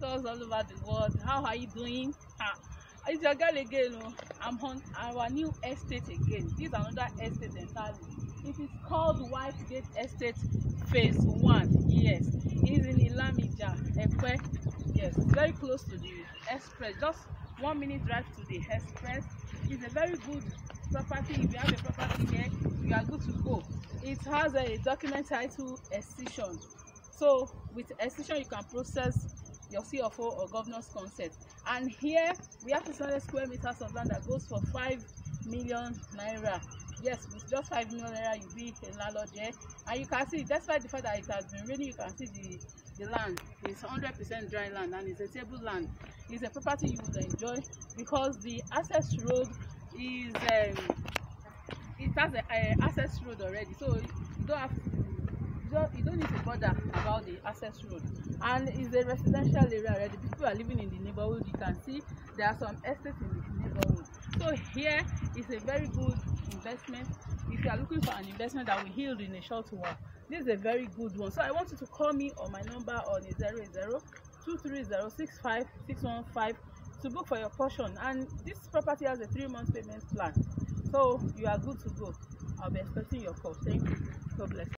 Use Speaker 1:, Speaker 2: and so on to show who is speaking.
Speaker 1: us all over the world. How are you doing? It's your girl again. I'm on our new estate again. This is another estate entirely. It is called Whitegate Estate Phase 1. Yes, it is in Ilamija, Ekpe. Yes, it's very close to the express. Just 1 minute drive to the express. It's a very good property. If you have a property here, you are good to go. It has a document title excision. So with excision, you can process your CFO or governor's consent. And here we have 600 square meters of land that goes for 5 million naira. Yes, with just 5 million naira, you'll be a landlord there. And you can see, despite the fact that it has been raining, you can see the land is 100% dry land and it's a table land. It's a property you will enjoy because the access road is it has an access road already, so you don't have to, you don't need to bother about the access road. And it's a residential area already. People are living in the neighborhood. You can see there are some estates in the neighborhood. So here is a very good investment. If you are looking for an investment that will yield in a short while, this is a very good one. So I want you to call me on my number on 080-230-65615 to book for your portion. And this property has a 3-month payment plan, so you are good to go. I'll be expecting your call. Thank you. God bless.